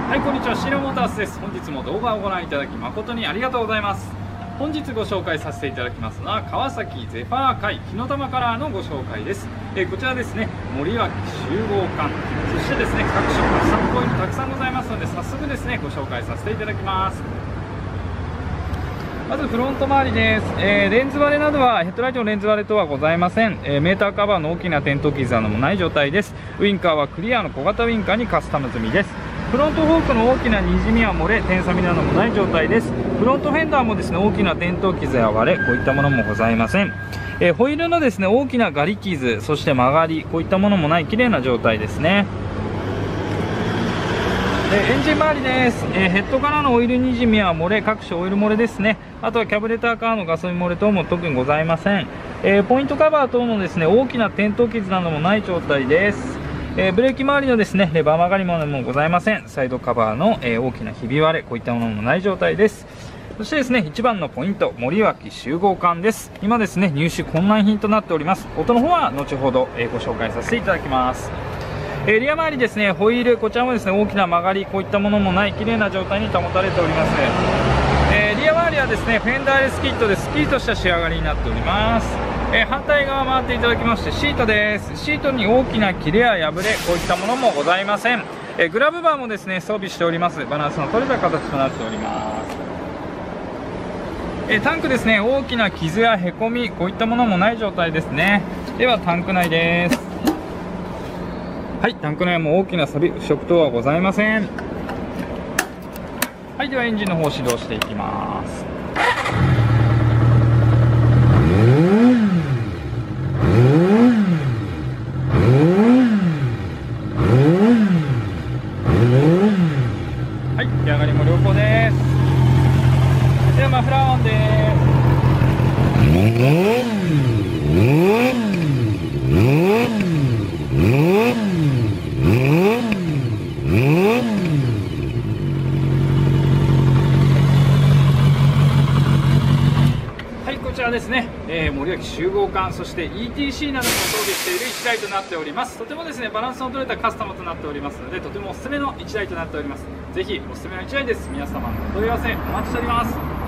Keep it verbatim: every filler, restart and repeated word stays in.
はい、こんにちは、シーラモータースです。本日も動画をご覧いただき誠にありがとうございます。本日ご紹介させていただきますのは川崎ゼファー界火の玉カラーのご紹介です。えー、こちらですね、森脇集合館、そしてですね、各種カスタムポイントたくさんございますので、早速ですね、ご紹介させていただきます。まずフロント周りです。えー、レンズ割れなどはヘッドライトのレンズ割れとはございません。えー、メーターカバーの大きな点灯傷などもない状態です。ウインカーはクリアの小型ウインカーにカスタム済みです。フロントフォークの大きなにじみや漏れ、点錆などもない状態です。フロントフェンダーもですね、大きな点灯傷や割れ、こういったものもございません。えー、ホイールのですね、大きなガリ傷、そして曲がり、こういったものもない綺麗な状態ですね。エンジン周りです。えー、ヘッドからのオイルにじみや漏れ、各種オイル漏れですね。あとはキャブレターからのガソリン漏れ等も特にございません。えー、ポイントカバー等のですね、大きな点灯傷などもない状態です。えー、ブレーキ周りのですね、レバー曲がりもございません。サイドカバーの、えー、大きなひび割れ、こういったものもない状態です。そしてですね、一番のポイント、森脇集合館です。今ですね、入手困難品となっております。音の方は後ほど、えー、ご紹介させていただきます。えー、リア周りですね、ホイール、こちらもですね、大きな曲がり、こういったものもない綺麗な状態に保たれております。えー、リア周りはですね、フェンダーレスキットでスッキリとした仕上がりになっております。えー、反対側回っていただきまして、シートです。シートに大きな切れや破れ、こういったものもございません。えー、グラブバーもですね、装備しております。バランスの取れた形となっております。えー、タンクですね、大きな傷やへこみ、こういったものもない状態ですね。ではタンク内です。はい、タンク内も大きな錆腐食等はございません。はい、ではエンジンの方始動していきます。はい、出上がりも良好です。ではマフラーオンです。こちらですね、えー、森脇集合館、そして イーティーシー なども装備しているいちだいとなっております。とてもですね、バランスの取れたカスタムとなっておりますので、とてもおすすめのいちだいとなっております。ぜひおすすめのいちだいです。皆様のお問い合わせお待ちしております。